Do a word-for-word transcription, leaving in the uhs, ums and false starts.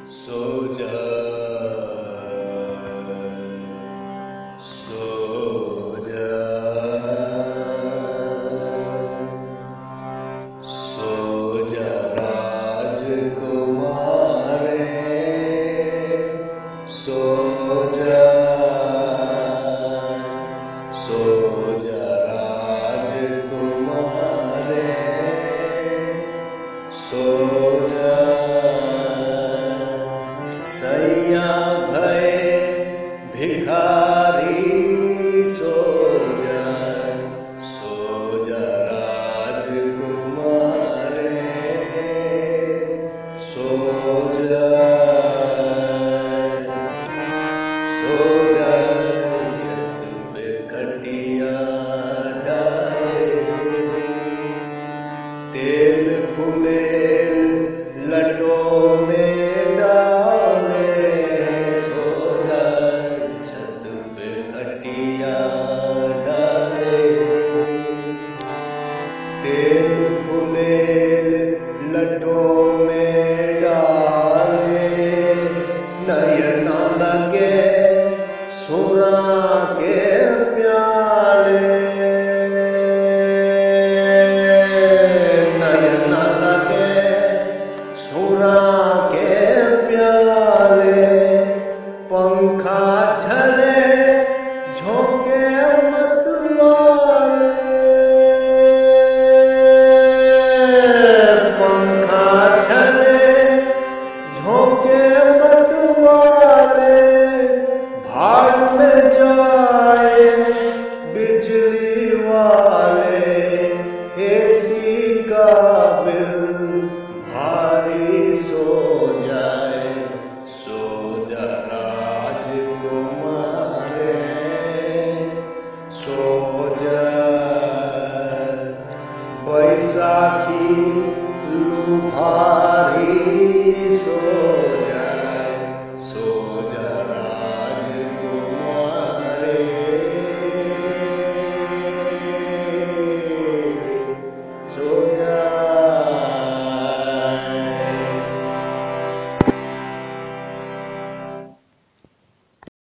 सो जा सो जा सो जा राजकुमारे सो जा सो जा राजकुमारे सो जा सैया भय भिखारी सो जा सो जा राजकुमारे सो जा सो जा छत पे खटिया डाले तेल फुलेल लटों में डाले सो जा छत पे खटिया डाले तेल फुलेल लटों में डाले नयना लगे सुरा के प्याले नयना लगे सुरा के प्याले पंखा झले झोंके मत मारे पंखा झले झोंके मत मारे भाड़ में जाए बिजली वाले एसी का बिल भारी सो जाए सो जा राजकुमारे सो जा बैसाखी लुभारी सो